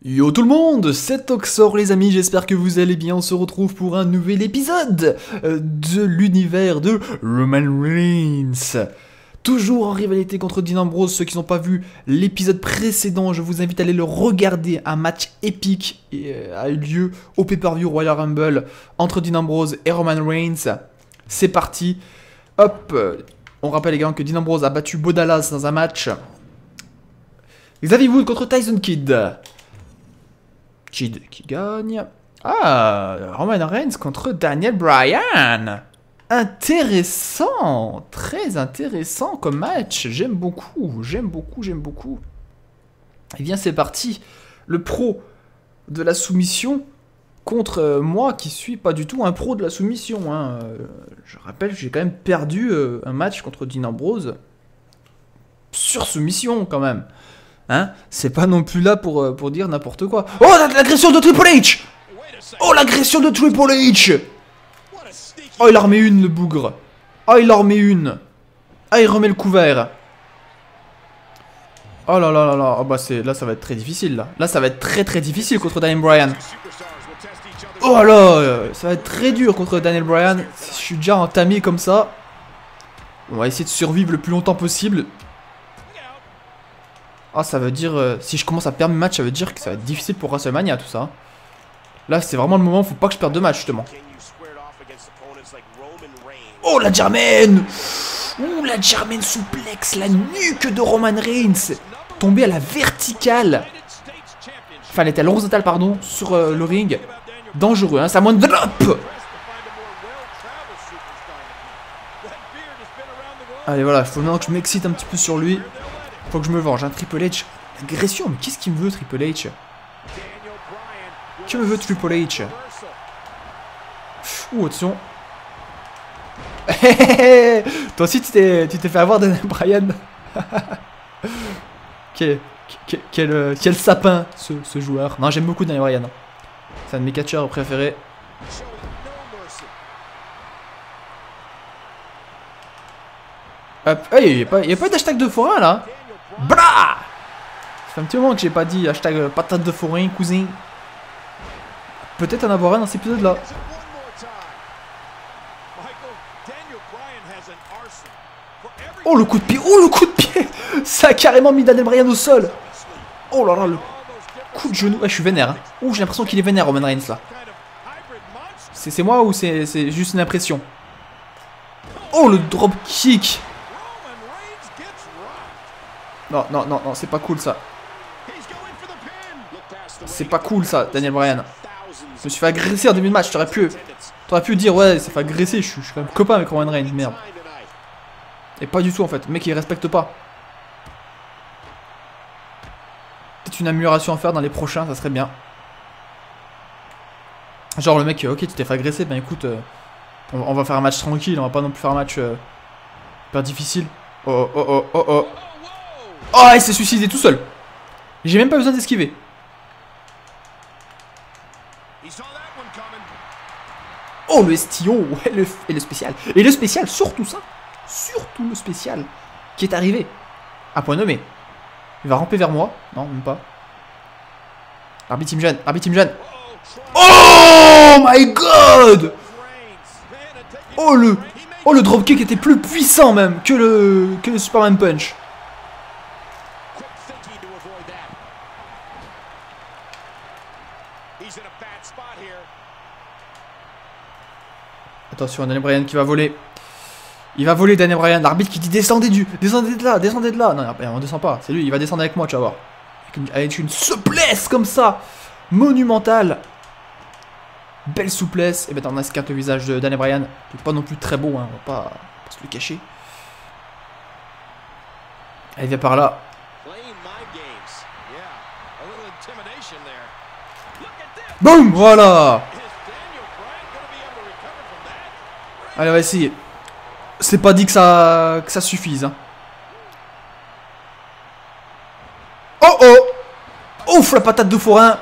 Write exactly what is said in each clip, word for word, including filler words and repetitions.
Yo tout le monde, c'est Toxor les amis, j'espère que vous allez bien, on se retrouve pour un nouvel épisode euh, de l'univers de Roman Reigns. Toujours en rivalité contre Dean Ambrose, ceux qui n'ont pas vu l'épisode précédent, je vous invite à aller le regarder, un match épique euh, a eu lieu au pay-per-view Royal Rumble entre Dean Ambrose et Roman Reigns. C'est parti, hop, on rappelle également que Dean Ambrose a battu Bo Dallas dans un match. Xavier Woods contre Tyson Kidd. Kidd qui gagne. Ah, Roman Reigns contre Daniel Bryan. Intéressant, très intéressant comme match. J'aime beaucoup, j'aime beaucoup, j'aime beaucoup. Et bien c'est parti. Le pro de la soumission contre euh, moi qui suis pas du tout un pro de la soumission. Hein. Euh, je rappelle, j'ai quand même perdu euh, un match contre Dean Ambrose sur soumission quand même. Hein, c'est pas non plus là pour, pour dire n'importe quoi. Oh, l'agression de Triple H! Oh, l'agression de Triple H! Oh, il en remet une, le bougre. Oh, il en remet une. Ah, il remet le couvert. Oh là là là là. Oh, bah, c'est... Là, ça va être très difficile, là. Là, ça va être très très difficile contre Daniel Bryan. Oh là, ça va être très dur contre Daniel Bryan. Je suis déjà entamé comme ça. On va essayer de survivre le plus longtemps possible. Ah, ça veut dire, euh, si je commence à perdre mes matchs, ça veut dire que ça va être difficile pour WrestleMania, tout ça. Là, c'est vraiment le moment, faut pas que je perde de match, justement. Oh, la Germaine! Ouh, la Germaine souplex, la nuque de Roman Reigns. Tombée à la verticale. Enfin, elle était à l'horizontale, pardon, sur euh, le ring. Dangereux, hein, ça moins de drop. Allez, voilà, il faut maintenant que je m'excite un petit peu sur lui. Faut que je me venge, un hein. Triple H. Agression, mais qu'est-ce qu'il me veut, Triple H? Que me veut Triple H? Ouh, attention. Toi aussi, tu t'es fait avoir Daniel Bryan. quel, quel, quel, quel sapin, ce, ce joueur. Non, j'aime beaucoup Daniel Bryan. C'est un de mes catcheurs préférés. Hop. Hey, il n'y a pas, pas d'hashtag de forain, là. Bra! Ça fait un petit moment que j'ai pas dit hashtag euh, patate de forain, cousin. Peut-être en avoir un dans cet épisode-là. Oh, le coup de pied! Oh, le coup de pied! Ça a carrément mis Daniel Bryan au sol. Oh là là, le coup de genou. Ouais, je suis vénère. Hein. Oh, j'ai l'impression qu'il est vénère, Roman Reigns, là. C'est moi ou c'est juste une impression? Oh, le drop kick! Non, non, non, non, c'est pas cool ça. C'est pas cool ça, Daniel Bryan. Je me suis fait agresser en début de match, t'aurais pu... T'aurais pu dire, ouais, ça fait agresser, je suis, je suis quand même copain avec Roman Reigns, merde. Et pas du tout en fait, le mec il respecte pas. Peut-être une amélioration à faire dans les prochains, ça serait bien. Genre le mec, ok, tu t'es fait agresser, ben écoute, euh, on, on va faire un match tranquille, on va pas non plus faire un match euh, hyper difficile. Oh, oh, oh, oh, oh. Oh, il s'est suicidé tout seul. J'ai même pas besoin d'esquiver. Oh, le estillo, ouais, le, et le spécial. Et le spécial, surtout ça. Surtout le spécial qui est arrivé. À point nommé. Il va ramper vers moi. Non, même pas. Arbitre Team Jeune, arbitre Team Jeune. Oh my god. Oh, le, oh, le dropkick était plus puissant même que le, que le Superman Punch. Attention, Daniel Bryan qui va voler. Il va voler Daniel Bryan. L'arbitre qui dit descendez du. Descendez de là, descendez de là. Non, on descend pas. C'est lui, il va descendre avec moi, tu vas voir. Avec une, avec une souplesse comme ça. Monumentale. Belle souplesse. Et maintenant on esquinte le visage de Daniel Bryan. Qui est pas non plus très beau, hein. On va pas, pas se le cacher. Elle vient par là. Boum, voilà. Allez, on va essayer. C'est pas dit que ça, que ça suffise. Hein. Oh oh! Ouf, la patate de forain!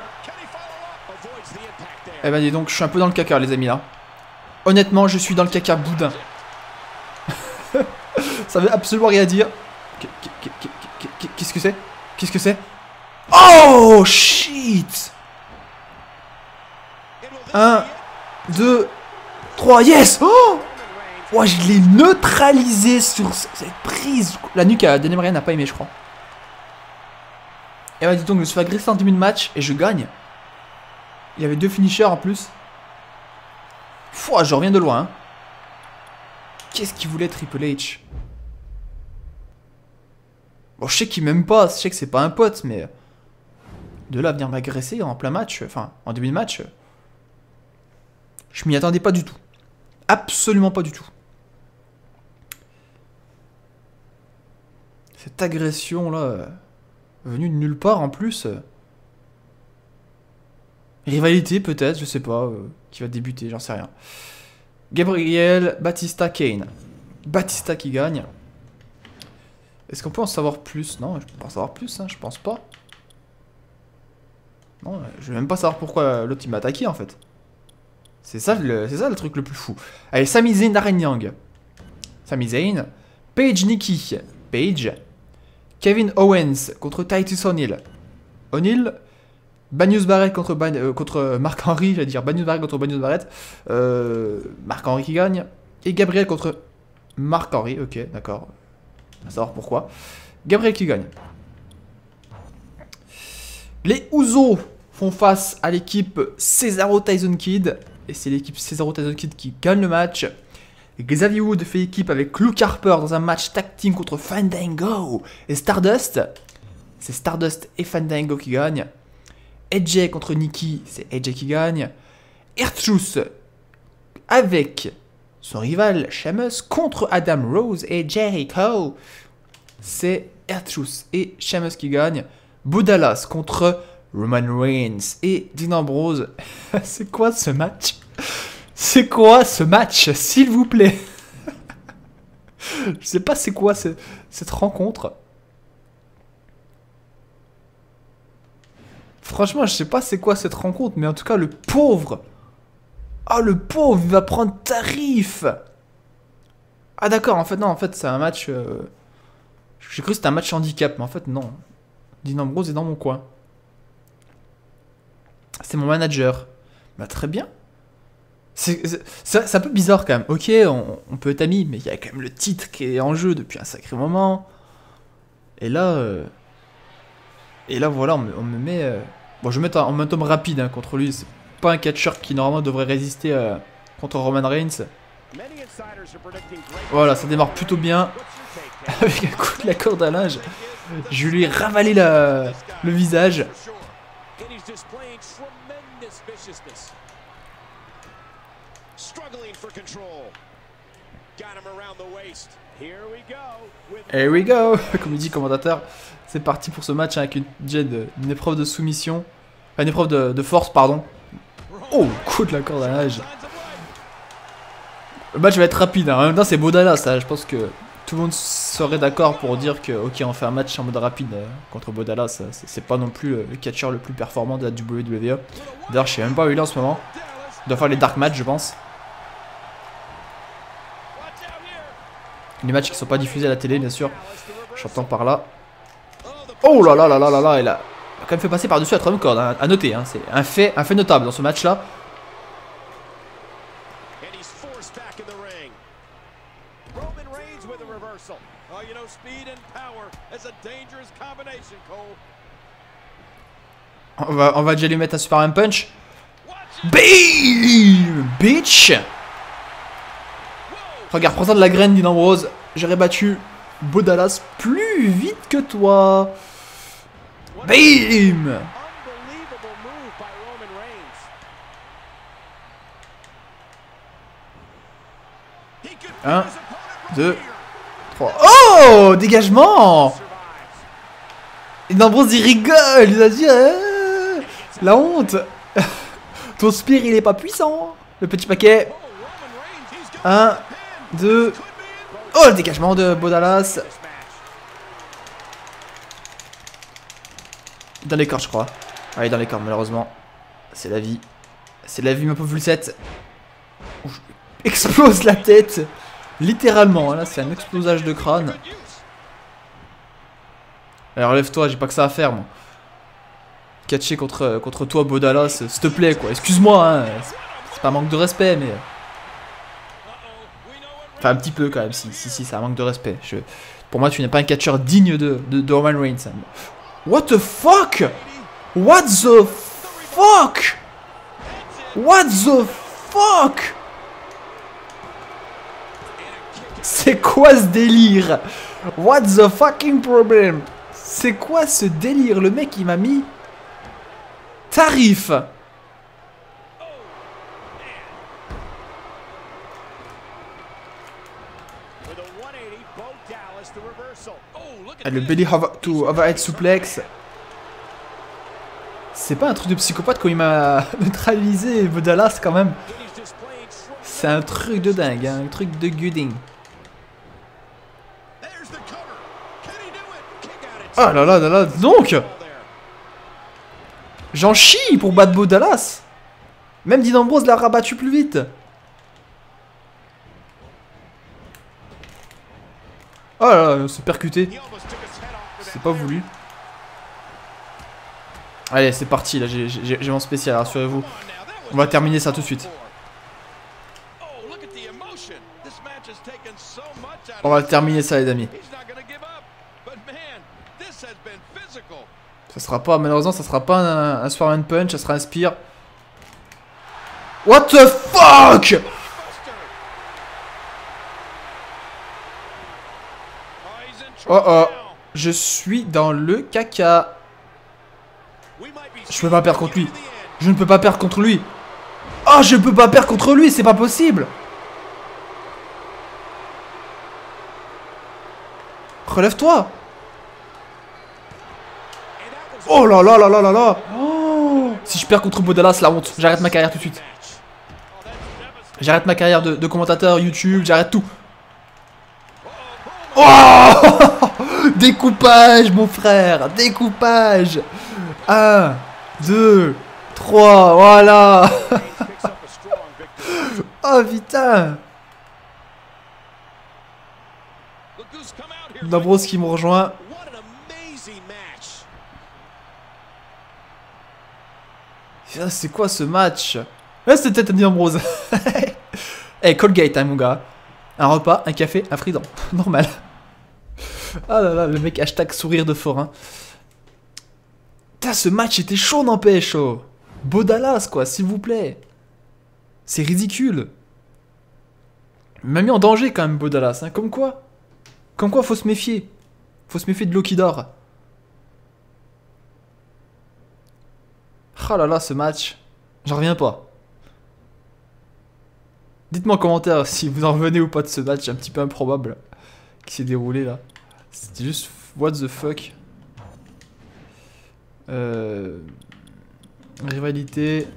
Eh ben dis donc, je suis un peu dans le caca, les amis, là. Honnêtement, je suis dans le caca boudin. Ça veut absolument rien dire. Qu'est-ce que c'est? Qu'est-ce que c'est? Oh, shit. un, deux, trois, yes. Oh, ouais, je l'ai neutralisé sur cette prise. La nuque à Daniel Bryan n'a pas aimé, je crois. Et bah, dis donc, je me suis fait agresser en début de match et je gagne. Il y avait deux finishers en plus. Fouah, je reviens de loin. Hein. Qu'est-ce qu'il voulait Triple H? Bon, je sais qu'il m'aime pas, je sais que c'est pas un pote, mais... De là à venir m'agresser en plein match, enfin, en début de match... Je m'y attendais pas du tout. Absolument pas du tout. Cette agression là, euh, venue de nulle part en plus. Euh, rivalité peut-être, je sais pas, euh, qui va débuter, j'en sais rien. Gabriel Batista Kane. Batista qui gagne. Est-ce qu'on peut en savoir plus? Non, je peux pas en savoir plus, hein, je pense pas. Non, je vais même pas savoir pourquoi l'autre il m'a attaqué en fait. C'est ça, le, c'est ça le truc le plus fou. Allez, Sami Zayn, Darren Young. Sami Zayn. Paige Nikki. Paige. Kevin Owens contre Titus O'Neil. O'Neil. Banius Barrett contre, Ban euh, contre Mark Henry. J'allais dire Banius Barrett contre Banius Barrett. Euh, Mark Henry qui gagne. Et Gabriel contre Mark Henry. Ok, d'accord. On va savoir pourquoi. Gabriel qui gagne. Les Usos font face à l'équipe Cesaro Tyson Kidd. Et c'est l'équipe Cesaro Tyson Kidd qui gagne le match. Et Xavier Wood fait équipe avec Luke Harper dans un match tag team contre Fandango et Stardust. C'est Stardust et Fandango qui gagnent. Edge contre Nikki, c'est Edge qui gagne. R-Truth avec son rival Sheamus contre Adam Rose et Jericho. C'est R-Truth et Sheamus qui gagnent. Bo Dallas contre Roman Reigns et Dean Ambrose. C'est quoi ce match? C'est quoi ce match, s'il vous plaît? Je sais pas c'est quoi ce, cette rencontre. Franchement, je sais pas c'est quoi cette rencontre, mais en tout cas, le pauvre. Ah, le pauvre, il va prendre tarif. Ah d'accord, en fait, non, en fait, c'est un match... Euh... J'ai cru que c'était un match handicap, mais en fait, non. Dean Ambrose est dans mon coin. C'est mon manager. Bah très bien. C'est un peu bizarre quand même. Ok, on, on peut être amis, mais il y a quand même le titre qui est en jeu depuis un sacré moment. Et là... Euh... Et là voilà, on me, on me met... Euh... Bon, je vais mettre en momentum rapide hein, contre lui. C'est pas un catcheur qui normalement devrait résister euh, contre Roman Reigns. Voilà, ça démarre plutôt bien. Avec un coup de la corde à linge. Je lui ai ravalé la, le visage. Here we go, comme il dit le commentateur. C'est parti pour ce match avec une, une, une épreuve de soumission. Enfin, une épreuve de, de force, pardon. Oh, coup de la corde à linge. Le match va être rapide. Hein. En même temps, c'est Bo Dallas. Hein. Je pense que tout le monde serait d'accord pour dire que, ok, on fait un match en mode rapide euh, contre Bo Dallas. C'est pas non plus euh, le catcheur le plus performant de la W W E. D'ailleurs, je sais même pas où il est en ce moment. Il doit faire les dark matchs, je pense. Les matchs qui sont pas diffusés à la télé, bien sûr. J'entends par là. Oh là là là là là là, il a quand même fait passer par-dessus la troisième corde, hein, à noter. Hein, c'est un fait, un fait notable dans ce match-là. On va, on va déjà lui mettre un Superman Punch. Bam, bitch. Regarde, prends ça de la graine, Dean Ambrose. J'aurais battu Bo Dallas plus vite que toi. Bam. Un, deux, trois. Oh, dégagement. Dean Ambrose, il rigole. Il a dit, euh, la honte. Ton spear, il est pas puissant. Le petit paquet. Un, deux. Oh, le dégagement de Bo Dallas. Dans les cordes, je crois. Allez, dans les cordes, malheureusement. C'est la vie. C'est la vie, ma pauvre Lucette. Explose la tête. Littéralement, là, c'est un explosage de crâne. Alors, lève-toi, j'ai pas que ça à faire, moi. catcher contre, contre toi, Bodalas, s'il te plaît, quoi. Excuse-moi, hein. C'est pas un manque de respect, mais... Enfin, un petit peu, quand même. Si, si, si, c'est un manque de respect. Je... Pour moi, tu n'es pas un catcheur digne de, de, de Roman Reigns. Hein. What the fuck? What the fuck? What the fuck? C'est quoi ce délire? What the fucking problem? C'est quoi ce délire? Le mec il m'a mis tarif. Ah, le belly to overhead suplex. C'est pas un truc de psychopathe quand il m'a neutralisé Bodalas quand même. C'est un truc de dingue, hein, un truc de gooding. Oh là là là là, donc j'en chie pour battre Bodalas. Même Dean Ambrose l'a rabattu plus vite. Oh là là, c'est percuté. C'est pas voulu. Allez, c'est parti, là, j'ai mon spécial, rassurez-vous. On va terminer ça tout de suite. On va terminer ça, les amis. Ça sera pas, malheureusement, ça sera pas un, un Superman Punch, ça sera un Spear. What the fuck? Oh oh, je suis dans le caca. Je peux pas perdre contre lui. Je ne peux pas perdre contre lui. Oh, je peux pas perdre contre lui, c'est pas possible. Relève-toi. Oh là là là là là là. Oh. Si je perds contre Bodalas, la honte. J'arrête ma carrière tout de suite. J'arrête ma carrière de, de commentateur YouTube, j'arrête tout. Oh. Découpage, mon frère. Découpage. Un, deux, trois, voilà. Oh putain. Ambrose qui me rejoint. C'est quoi ce match? Là c'était Dean Ambrose. Eh hey, Colgate hein mon gars. Un repas, un café, un frident. Normal. Ah là là, le mec hashtag sourire de forain. Putain, ce match était chaud n'empêche. Oh. Bodalas quoi, s'il vous plaît. C'est ridicule. Il m'a mis en danger quand même Bodalas, hein. Comme quoi. Comme quoi faut se méfier. Faut se méfier de l'eau qui dort. Oh là là, ce match. J'en reviens pas. Dites-moi en commentaire si vous en revenez ou pas de ce match un petit peu improbable qui s'est déroulé là. C'était juste what the fuck. Euh... Rivalité.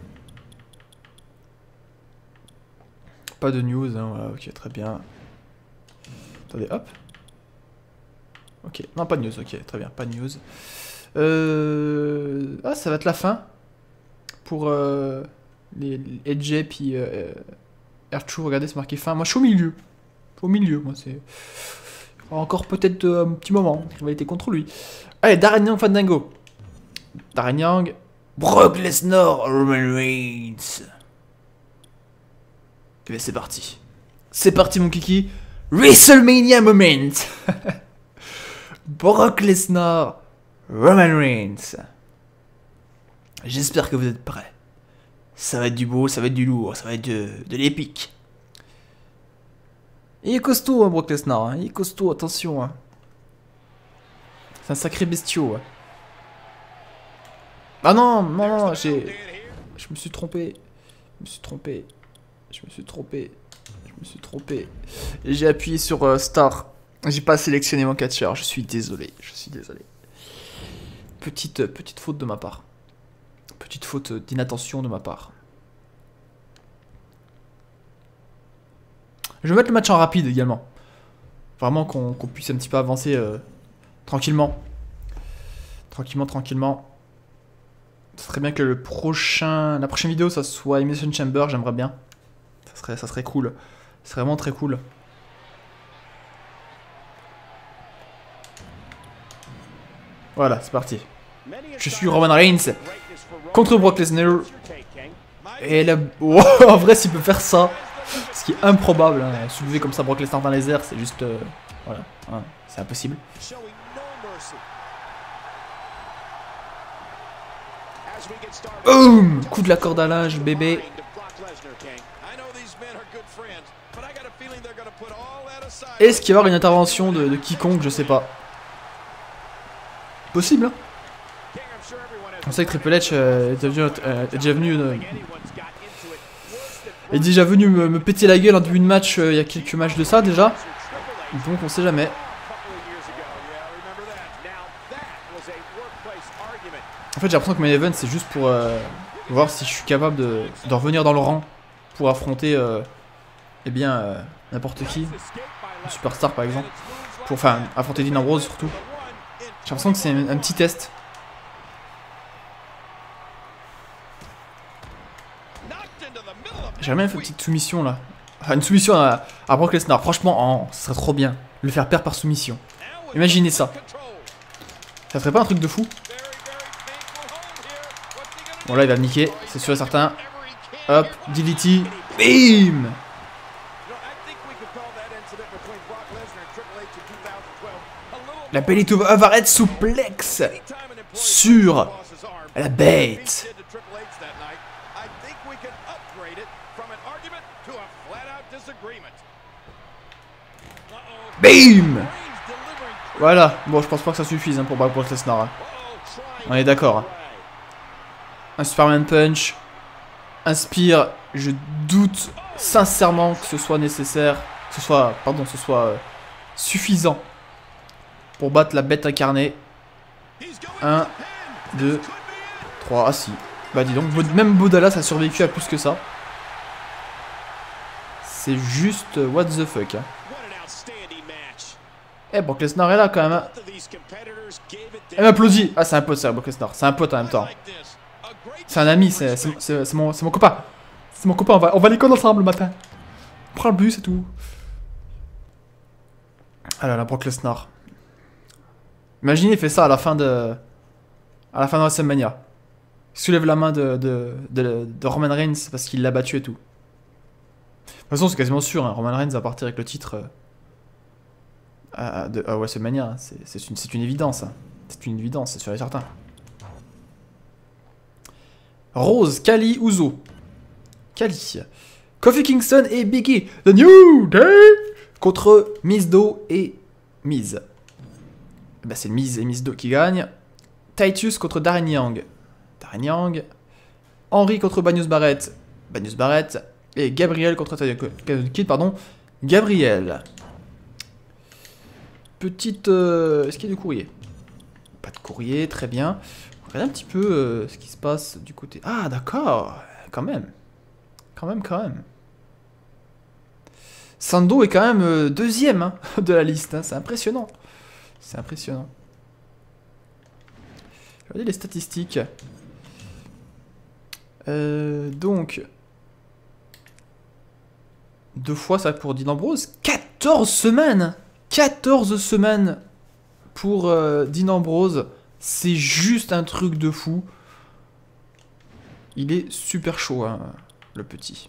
Pas de news, hein, voilà, ok, très bien. Attendez, hop. Ok, non, pas de news, ok, très bien, pas de news. Euh... Ah, ça va être la fin. Pour euh, les, les Edge puis euh, R-Truth, regardez, c'est marqué fin. Moi, je suis au milieu. Au milieu, moi, c'est... Encore peut-être euh, un petit moment. Rivalité contre lui. Allez, Darren Young, Fandango. Darren Young. Brock Lesnar, Roman Reigns. Et bien, c'est parti. C'est parti, mon kiki. WrestleMania moment. Brock Lesnar, Roman Reigns. J'espère que vous êtes prêts. Ça va être du beau, ça va être du lourd, ça va être de, de l'épique. Il est costaud, hein, Brock Lesnar. Hein. Il est costaud, attention. Hein. C'est un sacré bestiau. Hein. Ah non, non, non, j'ai... Je me suis trompé. Je me suis trompé. Je me suis trompé. Je me suis trompé. J'ai appuyé sur euh, Star. J'ai pas sélectionné mon catcheur. Je suis désolé. Je suis désolé. Petite, euh, petite faute de ma part. Petite faute d'inattention de ma part. Je vais mettre le match en rapide également. Vraiment qu'on qu'on puisse un petit peu avancer euh, tranquillement. Tranquillement, tranquillement. Ce serait bien que le prochain, la prochaine vidéo, ça soit Elimination Chamber, j'aimerais bien. Ça serait, ça serait cool. Ce serait vraiment très cool. Voilà, c'est parti. Je suis Roman Reigns contre Brock Lesnar. Et là, oh, en vrai, s'il peut faire ça, ce qui est improbable, hein, soulever comme ça Brock Lesnar dans les airs, c'est juste, euh, voilà, hein, c'est impossible. Boum, coup de la corde à linge, bébé. Est-ce qu'il va y avoir une intervention de, de quiconque, je sais pas. Possible, hein. On sait que Triple H euh, est déjà venu, euh, est déjà venu, euh, est déjà venu me, me péter la gueule en début de match, euh, il y a quelques matchs de ça déjà. Donc on sait jamais. En fait j'ai l'impression que Main Event c'est juste pour euh, voir si je suis capable de, de revenir dans le rang pour affronter euh, eh bien euh, n'importe qui. Une superstar par exemple. Pour, enfin affronter Dean Ambrose surtout. J'ai l'impression que c'est un, un petit test. J'aimerais bien faire une petite soumission là. Enfin, une soumission à, à Brock Lesnar. Franchement, oh, ce serait trop bien. Le faire perdre par soumission. Imaginez ça. Ça ferait pas un truc de fou? Bon là il va me niquer, c'est sûr et certain. Hop, D D T. Bim. La belly to Everett souplex sur la bête. Bim. Voilà, bon je pense pas que ça suffise hein, pour Brock Lesnar. Hein. On est d'accord. Hein. Un Superman Punch. Un Spear. Je doute sincèrement que ce soit nécessaire. Que ce soit, pardon, ce soit euh, suffisant pour battre la bête incarnée. un, deux, trois. Ah si. Bah dis donc, même Bodalas a survécu à plus que ça. C'est juste euh, what the fuck. Hein. Eh, Brock Lesnar est là quand même. Hein. Elle m'applaudit. Ah, c'est un pote, ça, Brock Lesnar. C'est un pote en même temps. C'est un ami, c'est mon, mon copain. C'est mon copain, on va, on va à l'école ensemble le matin. On prend le bus et tout. Ah là là, Brock Lesnar. Imaginez, il fait ça à la fin de. À la fin de WrestleMania. Il soulève la main de, de, de, de Roman Reigns parce qu'il l'a battu et tout. De toute façon, c'est quasiment sûr, hein, Roman Reigns va partir avec le titre. Euh, à, de, à WrestleMania. C'est une, une évidence. C'est une évidence, c'est sûr et certain. Rose, Kali, Uso. Kali. Kofi Kingston et Biggie. The New Day. Contre Mizdo et Miz. Bah, c'est Miz et Mizdo qui gagnent. Titus contre Darren Young. Darren Young. Henry contre Banius Barrett. Banius Barrett. Et Gabriel contre Kid, pardon. Gabriel. Petite... Euh, Est-ce qu'il y a du courrier? Pas de courrier, très bien. Regardez un petit peu euh, ce qui se passe du côté... Ah, d'accord. Quand même. Quand même, quand même. Sando est quand même euh, deuxième hein, de la liste. Hein. C'est impressionnant. C'est impressionnant. Regardez les statistiques. Euh, donc... Deux fois ça pour Dean Ambrose. quatorze semaines quatorze semaines pour euh, Dean Ambrose. C'est juste un truc de fou. Il est super chaud, hein, le petit.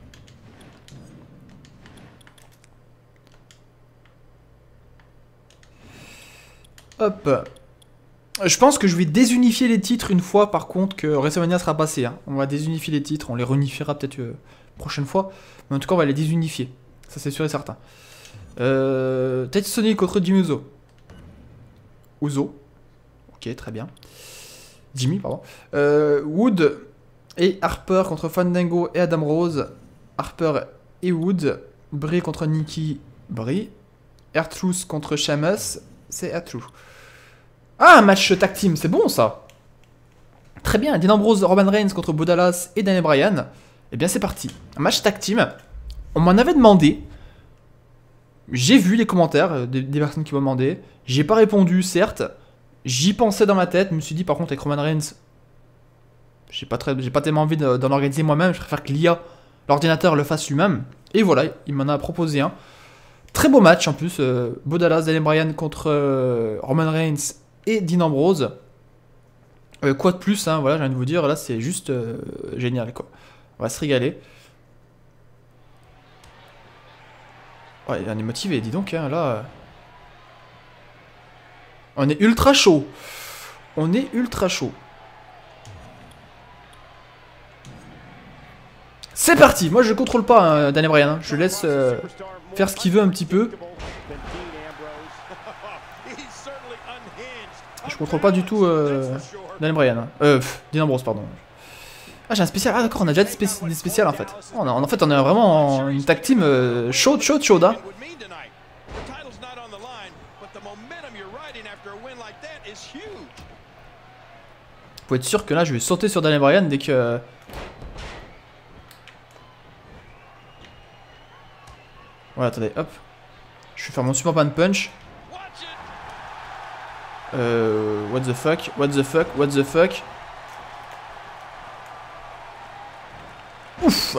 Hop. Je pense que je vais désunifier les titres une fois, par contre, que WrestleMania sera passé. Hein. On va désunifier les titres, on les réunifiera peut-être euh, prochaine fois. Mais en tout cas, on va les désunifier. Ça, c'est sûr et certain. Euh, Ted Sonic contre Jimmy Uso. Uso. Ok, très bien. Jimmy, pardon. Euh, Wood et Harper contre Fandango et Adam Rose. Harper et Wood. Bray contre Nikki. Bray. R-Truth contre Sheamus. C'est R-Truth. Ah, un match tag team, c'est bon ça. Très bien, Dean Ambrose, Roman Reigns contre Bodalas et Daniel Bryan. Eh bien c'est parti, un match tag team. On m'en avait demandé. J'ai vu les commentaires des, des personnes qui m'ont demandé. J'ai pas répondu, certes. J'y pensais dans ma tête. Je me suis dit par contre avec Roman Reigns, j'ai pas, très, j'ai pas tellement envie d'en organiser moi-même. Je préfère que l'I A, l'ordinateur, le fasse lui-même. Et voilà, il m'en a proposé un. Très beau match en plus. Euh, Bodalas, Daniel Bryan contre euh, Roman Reigns et Dean Ambrose. Euh, quoi de plus, hein, voilà, j'ai envie de vous dire, là c'est juste euh, génial quoi. On va se régaler. Ouais, on est motivé, dis donc, hein, là. Euh... On est ultra chaud. On est ultra chaud. C'est parti. Moi je contrôle pas hein, Daniel Bryan, hein. Je laisse euh, faire ce qu'il veut un petit peu. Je contrôle pas du tout euh, Daniel Bryan. Hein. Euh, pff, Dean Ambrose, pardon. Ah, j'ai un spécial. Ah, d'accord, on a déjà des, spé des spéciales en fait. Oh, on a, en fait, on est vraiment en une tag team euh, chaude, chaude, chaude. Hein. Vous pouvez être sûr que là, je vais sauter sur Daniel Bryan dès que. Ouais, attendez, hop. Je vais faire mon Superman Punch. Euh. What the fuck? What the fuck? What the fuck? Ouf!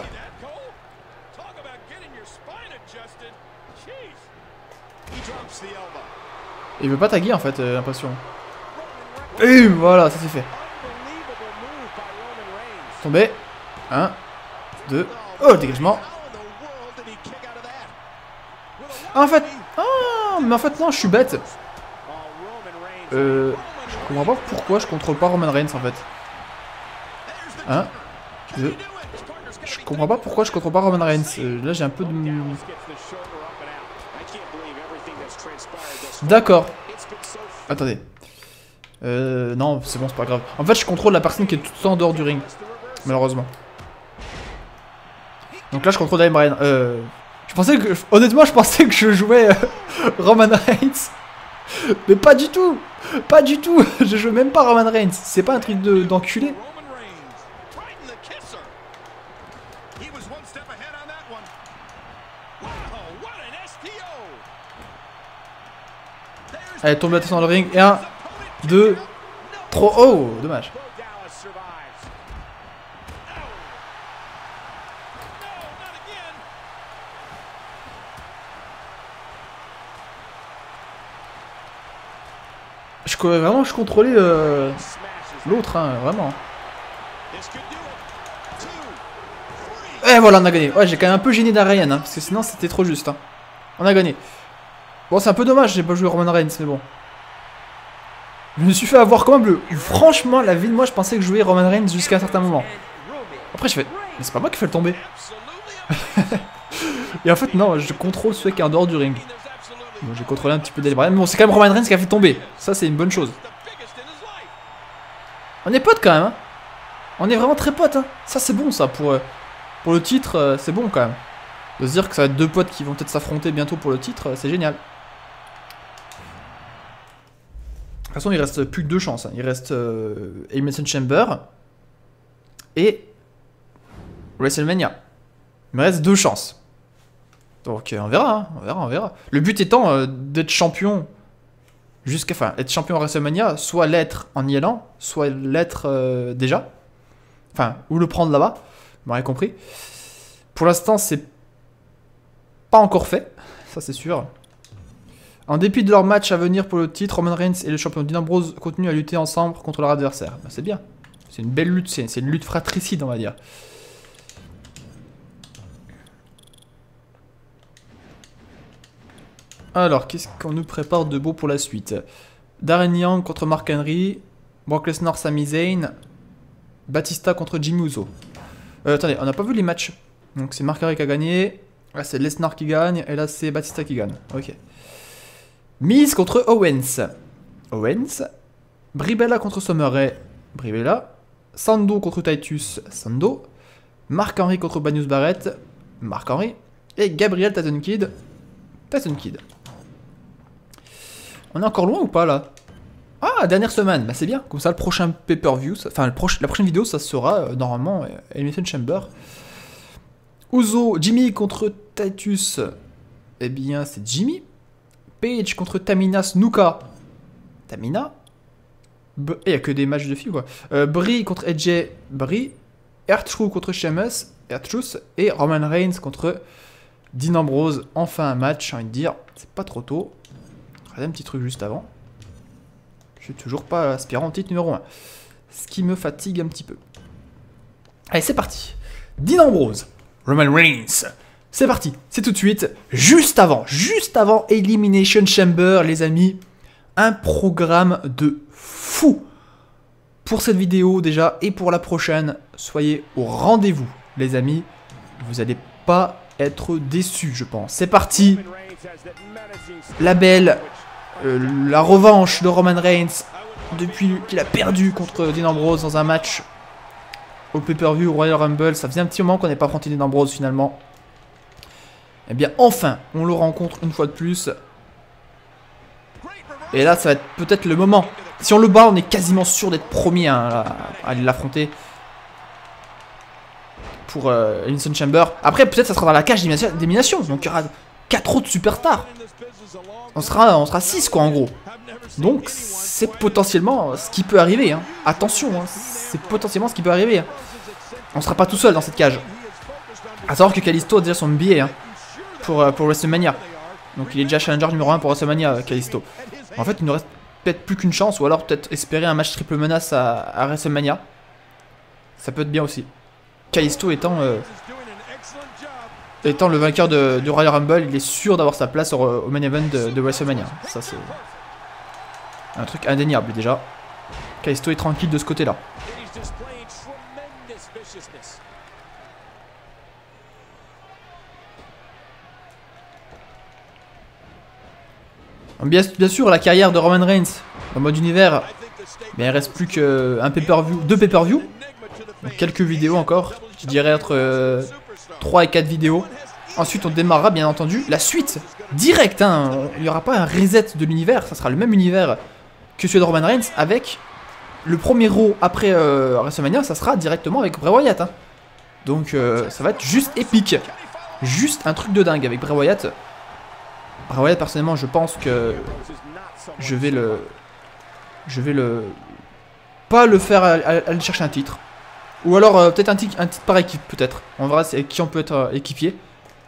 Il veut pas taguer en fait, euh, l'impression. Et voilà, ça c'est fait. Tombé. Un, deux. Oh, le dégagement. Ah, en fait. Ah, mais en fait, non, je suis bête. Euh. Je comprends pas pourquoi je contrôle pas Roman Reigns en fait. Un, deux. Je comprends pas pourquoi je contrôle pas Roman Reigns. Euh, là, j'ai un peu de. D'accord. Attendez. Euh, non, c'est bon, c'est pas grave. En fait, je contrôle la personne qui est tout le temps en dehors du ring. Malheureusement. Donc là, je contrôle Daniel Bryan. Euh, je pensais que... Honnêtement, je pensais que je jouais euh, Roman Reigns. Mais pas du tout. Pas du tout. Je joue même pas Roman Reigns. C'est pas un truc d'enculé. De, Allez, tombe la tête dans le ring. Et un, deux, trois. Oh, dommage. Je, vraiment, je contrôlais euh, l'autre, hein, vraiment. Et voilà, on a gagné. Ouais, j'ai quand même un peu gêné d'Ariane, hein, parce que sinon c'était trop juste. Hein. On a gagné. Bon, c'est un peu dommage, j'ai pas joué Roman Reigns, mais bon. Je me suis fait avoir comme un bleu. Franchement, la vie de moi, je pensais que je jouais Roman Reigns jusqu'à un certain moment. Après, je fais, mais c'est pas moi qui fais le tomber. Et en fait, non, je contrôle ceux qui est en dehors du ring. Bon, j'ai contrôlé un petit peu Daniel Bryan, mais bon, c'est quand même Roman Reigns qui a fait tomber. Ça, c'est une bonne chose. On est potes quand même, hein. On est vraiment très potes, hein. Ça, c'est bon, ça, pour, euh, pour le titre, euh, c'est bon quand même. De se dire que ça va être deux potes qui vont peut-être s'affronter bientôt pour le titre, euh, c'est génial. De toute façon, il reste plus que deux chances. Hein. Il reste euh, Elimination Chamber et WrestleMania. Il me reste deux chances. Donc euh, on verra, hein. on verra, on verra. Le but étant euh, d'être champion jusqu'à, enfin, être champion à WrestleMania, soit l'être en y allant, soit l'être euh, déjà. Enfin, ou le prendre là-bas. Vous m'aurez compris. Pour l'instant, c'est pas encore fait, ça c'est sûr. En dépit de leur match à venir pour le titre, Roman Reigns et le champion Dean Ambrose continuent à lutter ensemble contre leur adversaire. Ben, c'est bien. C'est une belle lutte, c'est une lutte fratricide, on va dire. Alors, qu'est-ce qu'on nous prépare de beau pour la suite? Darren Young contre Mark Henry, Brock Lesnar, Sami Zayn, Batista contre Jimmy Uso. Euh, attendez, on n'a pas vu les matchs. Donc c'est Mark Henry qui a gagné, là c'est Lesnar qui gagne, et là c'est Batista qui gagne. Ok. Miz contre Owens. Owens. Brie Bella contre Summer Rae. Brie Bella. Sando contre Titus. Sando. Mark Henry contre Banius Barrett. Mark Henry. Et Gabriel Tyson Kidd. Tyson Kidd. On est encore loin ou pas là? Ah, dernière semaine. Bah c'est bien. Comme ça, le prochain pay-per-view, enfin proche, la prochaine vidéo, ça sera euh, normalement euh, Elimination Chamber. Uso. Jimmy contre Titus. Eh bien, c'est Jimmy. Paige contre Tamina Snuka. Tamina. Il n'y a que des matchs de filles quoi. Euh, Brie contre A J. Brie. R-Truth contre Sheamus. R-Truth. Et Roman Reigns contre Dean Ambrose. Enfin un match, j'ai envie de dire. C'est pas trop tôt. Regardez un petit truc juste avant. Je suis toujours pas aspirant au titre numéro un. ce qui me fatigue un petit peu. Allez, c'est parti. Dean Ambrose, Roman Reigns. C'est parti, c'est tout de suite. Juste avant, juste avant Elimination Chamber, les amis. Un programme de fou. Pour cette vidéo déjà et pour la prochaine, soyez au rendez-vous, les amis. Vous n'allez pas être déçus, je pense. C'est parti. La belle, euh, la revanche de Roman Reigns depuis qu'il a perdu contre Dean Ambrose dans un match au pay-per-view Royal Rumble. Ça faisait un petit moment qu'on n'avait pas affronté Dean Ambrose finalement. Eh bien, enfin, on le rencontre une fois de plus. Et là, ça va être peut-être le moment. Si on le bat, on est quasiment sûr d'être premier hein, à, à aller l'affronter. Pour euh, Elimination Chamber. Après, peut-être ça sera dans la cage d'élimination. Donc, il y aura quatre autres superstars. On sera, on sera six, quoi, en gros. Donc, c'est potentiellement ce qui peut arriver. Hein. Attention, hein, c'est potentiellement ce qui peut arriver. Hein. On sera pas tout seul dans cette cage. A savoir que Kalisto a déjà son billet hein, pour, euh, pour WrestleMania. Donc, il est déjà challenger numéro un pour WrestleMania, Kalisto. En fait, il ne reste peut-être plus qu'une chance, ou alors peut-être espérer un match triple menace à, à WrestleMania. Ça peut être bien aussi. Kalisto étant, euh, étant le vainqueur de, de Royal Rumble, il est sûr d'avoir sa place au, au main event de, de WrestleMania. Ça, c'est un truc indéniable déjà. Kalisto est tranquille de ce côté-là. Bien, bien sûr, la carrière de Roman Reigns en mode univers, mais il reste plus qu'un pay-per-view, deux pay-per-view, quelques vidéos encore, je dirais entre euh, trois et quatre vidéos. Ensuite, on démarrera bien entendu la suite, direct, hein. Il n'y aura pas un reset de l'univers, ça sera le même univers que celui de Roman Reigns, avec le premier Raw après euh, WrestleMania, ça sera directement avec Bray Wyatt. Hein. Donc euh, ça va être juste épique, juste un truc de dingue avec Bray Wyatt. Bray Wyatt, personnellement, je pense que je vais le, je vais le, pas le faire aller chercher un titre, ou alors euh, peut-être un, un titre par équipe, peut-être. On verra avec qui on peut être euh, équipier.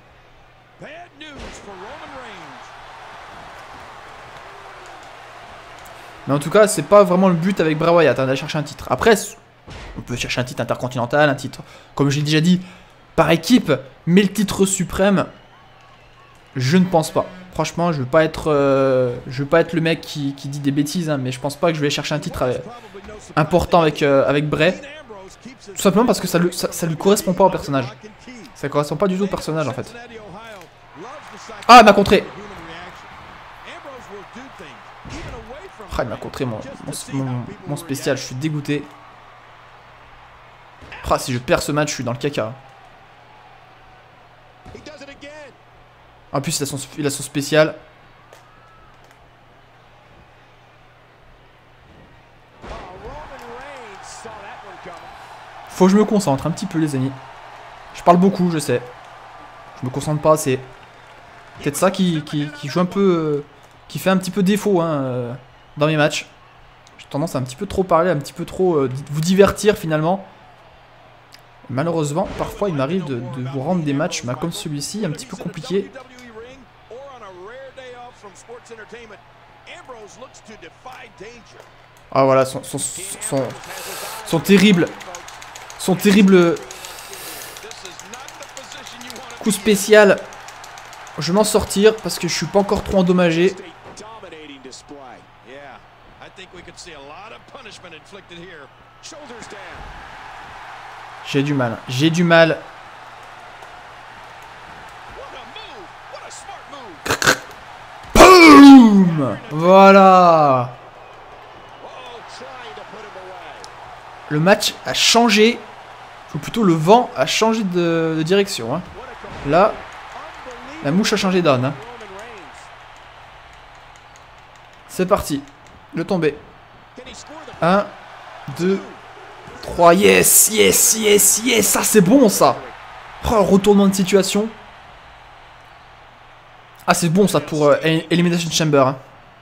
Mais en tout cas, c'est pas vraiment le but avec Bray Wyatt hein, d'aller chercher un titre. Après, on peut chercher un titre intercontinental, un titre, comme j'ai déjà dit, par équipe, mais le titre suprême, je ne pense pas. Franchement, je veux pas être, euh, je veux pas être le mec qui, qui dit des bêtises, hein, mais je pense pas que je vais chercher un titre avec, important avec, euh, avec Bray. Tout simplement parce que ça, lui, ça, ça lui correspond pas au personnage. Ça correspond pas du tout au personnage en fait. Ah, il m'a contré. Ah, il m'a contré mon, mon, mon, mon spécial, je suis dégoûté. Ah, si je perds ce match, je suis dans le caca. En plus, il a son, il a son spécial. Faut que je me concentre un petit peu, les amis. Je parle beaucoup, je sais. Je me concentre pas assez. Peut-être ça qui, qui, qui joue un peu... Euh, qui fait un petit peu défaut hein, euh, dans mes matchs. J'ai tendance à un petit peu trop parler, un petit peu trop euh, vous divertir finalement. Malheureusement, parfois il m'arrive de, de vous rendre des matchs bah, comme celui-ci, un petit peu compliqué. Ah voilà, son, son, son, son terrible, son terrible coup spécial. Je vais m'en sortir parce que je suis pas encore trop endommagé. J'ai du mal, j'ai du mal. Boum! Voilà. Le match a changé, ou plutôt le vent a changé de, de direction. Hein. Là, la mouche a changé d'âne. Hein. C'est parti, le tombé. un, deux, trois, yes, yes, yes, yes, ça c'est bon ça. Oh, retournement de situation. Ah c'est bon ça pour euh, Elimination Chamber. Hein.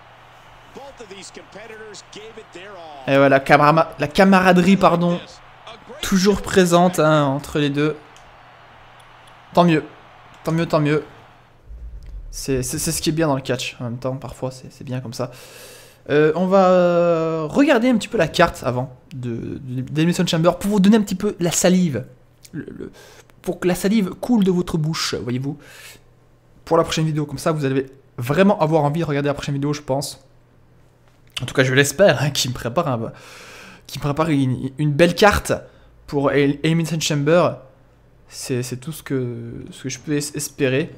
Et voilà, la, camara la camaraderie, pardon, toujours présente hein, entre les deux. Tant mieux, tant mieux, tant mieux. C'est ce qui est bien dans le catch. En même temps, parfois, c'est bien comme ça. Euh, on va euh, regarder un petit peu la carte avant de, de, d'Elimination Chamber pour vous donner un petit peu la salive. Le, le, pour que la salive coule de votre bouche, voyez-vous. Pour la prochaine vidéo, comme ça vous allez vraiment avoir envie de regarder la prochaine vidéo, je pense. En tout cas, je l'espère, hein, qui me prépare, un, qui me prépare une, une belle carte pour Elimination Chamber. C'est tout ce que, ce que je peux es espérer.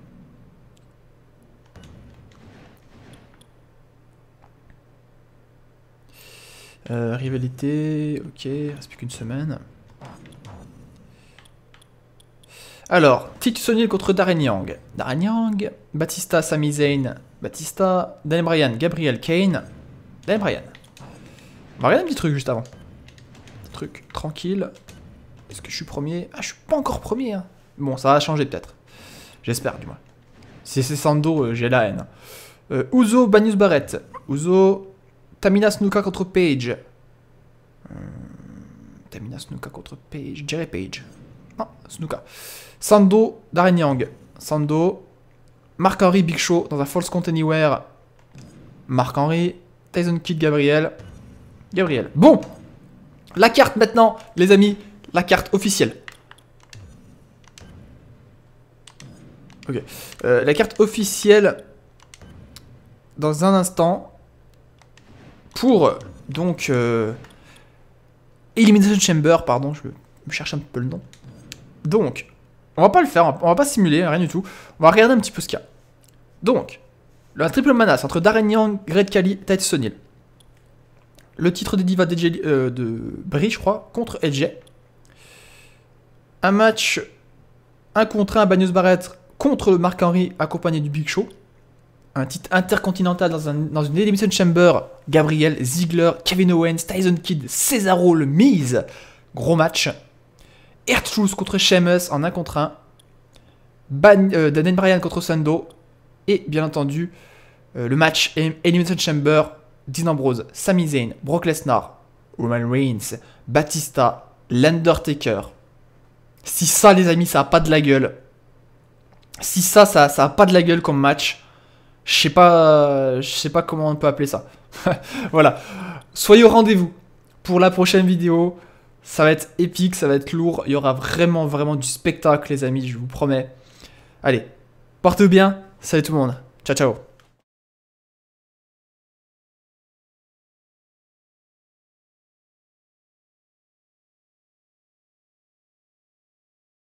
Euh, rivalité, ok, il reste plus qu'une semaine. Alors, Titus O'Neil contre Darren Young. Darren Young, Batista, Sami Zayn, Batista, Daniel Bryan, Gabriel Kane, Daniel Bryan. On va regarder un petit truc juste avant. Petit truc tranquille. Est-ce que je suis premier? Ah, je suis pas encore premier. Hein. Bon, ça va changer peut-être. J'espère, du moins. Si c'est Sando, euh, j'ai la haine. Euh, Uzo, Banius Barrett. Uzo, Tamina Snuka contre Page. Euh, Tamina Snuka contre Page. Je dirais Page. Non, Snuka. Sando, Darren Young. Sando, Mark Henry, Big Show dans un False Count Anywhere. Mark Henry, Tyson Kidd, Gabriel. Gabriel. Bon, la carte maintenant, les amis. La carte officielle. Ok. Euh, la carte officielle dans un instant. Pour donc euh, Elimination Chamber, pardon, je me cherche un peu le nom. Donc, on va pas le faire, on va pas simuler, rien du tout. On va regarder un petit peu ce qu'il y a. Donc, la triple menace entre Darren Young, Great Khali, Titus O'Neil. Le titre des divas euh, de Brie, je crois, contre L J. Un match un contre un, Banius Barrett contre Mark Henry accompagné du Big Show. Un titre intercontinental dans, un, dans une Elimination Chamber. Gabriel, Ziggler, Kevin Owens, Tyson Kidd, Cesaro, le Miz. Gros match. R-Truth contre Sheamus en un contre un. Ban euh, Daniel Bryan contre Sando. Et bien entendu, euh, le match Elimination Chamber. Dean Ambrose, Sami Zayn, Brock Lesnar, Roman Reigns, Batista, l'Undertaker. Si ça, les amis, ça a pas de la gueule. Si ça, ça, ça a pas de la gueule comme match. Je sais pas, je sais pas comment on peut appeler ça. Voilà. Soyez au rendez-vous pour la prochaine vidéo. Ça va être épique, ça va être lourd. Il y aura vraiment, vraiment du spectacle, les amis, je vous promets. Allez, portez-vous bien. Salut tout le monde. Ciao, ciao.